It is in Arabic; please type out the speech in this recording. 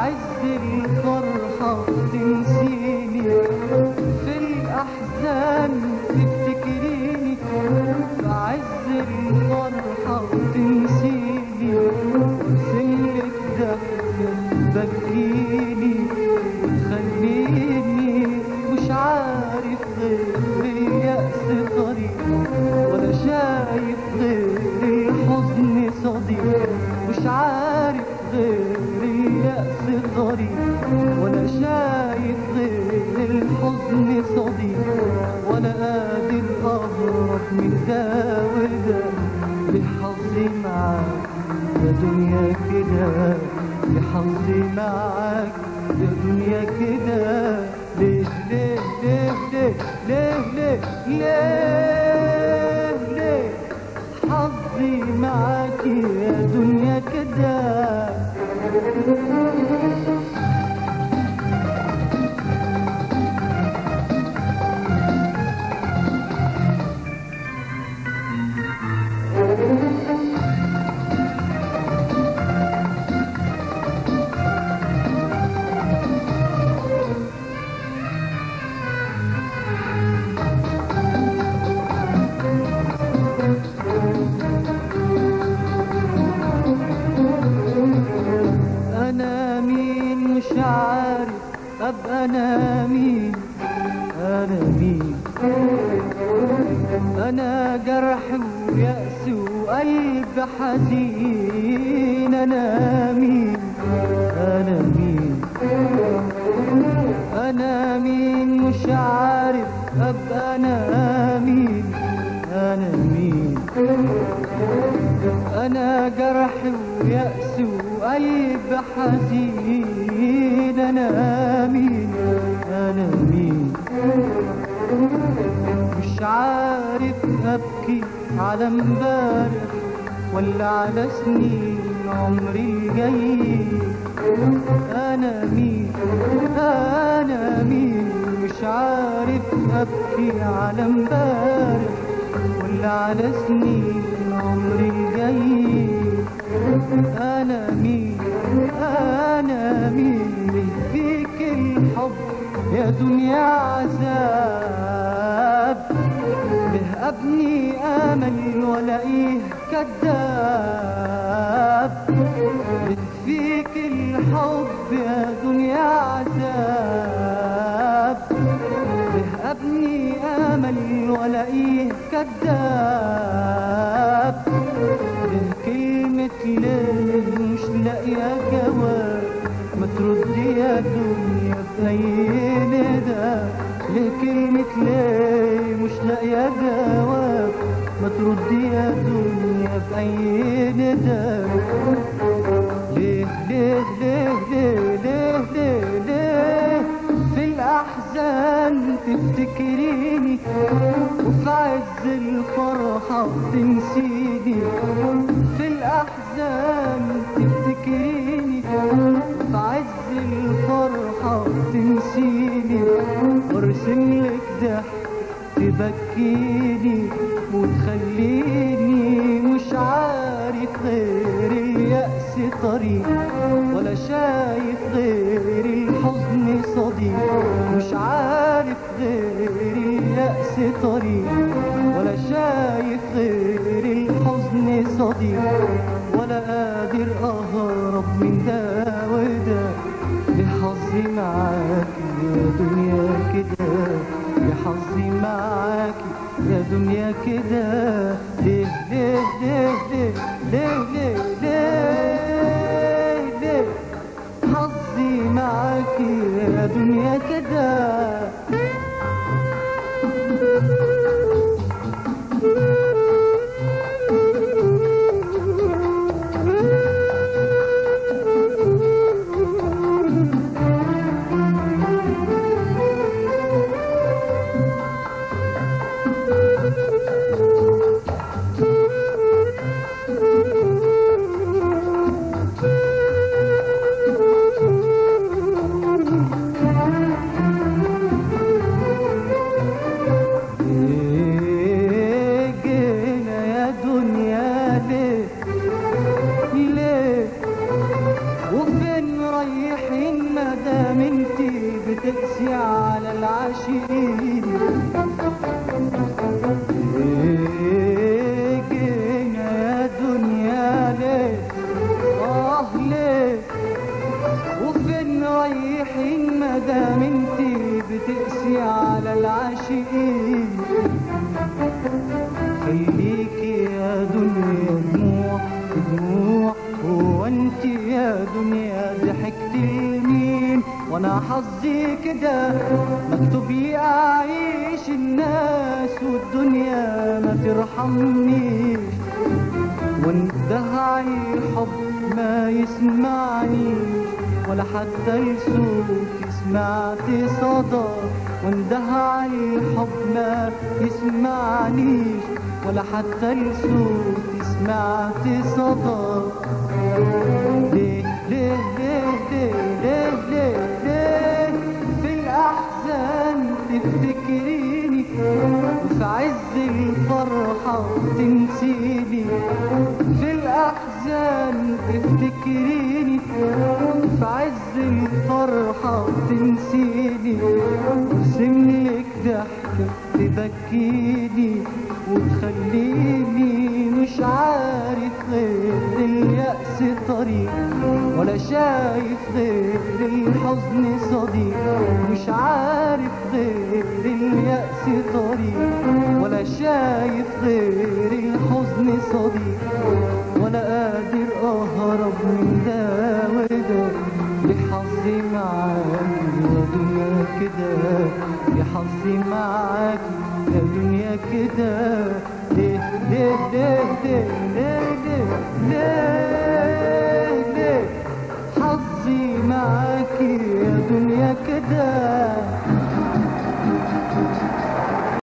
عز الفرحة تنسيني، في الأحزان تفتكريني، في عز الفرحة تنسيني، سنك ضحكة تبكيني وتخليني مش عارف غير اليأس طريق، ولا شايف غير الحزن صديق، مش عارف غير اليأس طريق، ولا شايف غير الحزن صديق، ولا قادر أهرب من ده وده، لحظي معاك يا دنيا كده، لحظي معاك يا دنيا كده. ليه ليه ليه ليه ليه ليه ليه حظي معاكي يا دنيا كده. أنا مين مش عارف أبقى أنا مين، أنا مين، أنا جرح ويأس وقلب حزين، أنا مين، أنا مين، أنا مين مش عارف أبقى أنا مين، أنا مين، أنا جرح ويأس وقلب حزين، أنا مين، أنا مين، مش عارف أبكي على امبارح ولا على سنين عمري الجاي، أنا مين، أنا مين، مش عارف أبكي على امبارح ولا على سنين عمري الجاي، أنا مين، أنا مين، فيك الحب يا دنيا عذاب، به أبني أمل ولاقيه كذاب، فيك الحب يا دنيا عذاب، به أبني أمل ولاقيه كذاب، كلمة ليه مش لاقية جواب، ما تردي يا دنيا بأي ندى، لكلمة ليه مش لاقية جواب، ما تردي يا دنيا بأي ندى. ليه ليه ليه ليه ليه ليه ليه في الأحزان تفتكريني، وفي عز الفرحة تنسيني، في الأحزان تفتكريني، في عز الفرحة تنسيني، وارسم لك ضحك تبكيني وتخليني مش عارف غير اليأس طريق، ولا شايف غير الحزن صديق، مش عارف غير اليأس طريق، ولا شايف غير الحزن صديق، ولا قادر أهرب من ده وده، لحظي معاكي يا دنيا كده، لحظي معاكي يا دنيا كده. ليه ليه ليه ليه ليه ليه ليه ليه حظي معاكي يا دنيا كده. وفين رايحين بتقسي على العاشقين. ليه جينا يا دنيا ليه؟ ليه؟ وفين رايحين مادام انتي بتقسي على العاشقين؟ خليكي يا دنيا دموع دموع، هو انت يا دنيا ضحكتي لمين؟ وانا حظي كده مكتوب لي اعيش الناس والدنيا ما ترحمنيش. واندهى الحب ما يسمعنيش، ولا حتى لصوتي سمعت صدى. واندهى الحب ما يسمعنيش، ولا حتى لصوتي سمعت صدى. ليه ليه ليه ليه ليه ليه ليه في الأحزان تفتكريني، وفي عز الفرحة تنسيني؟ في الأحزان تفتكريني، في عز الفرحة تنسيني. وارسملك ضحكة تبكيني وتخليني مش عارف غير اليأس طريق، ولا شايف غير الحزن صديق. مش عارف غير اليأس طريق، ولا شايف غير الحزن صديق. ولا قادر أهرب من ده وده، لحظي معاكي يا دنيا كده، لحظي معاكي يا دنيا كده. ليه ليه ليه ليه ليه ليه ليه حظي معاكي يا دنيا كده.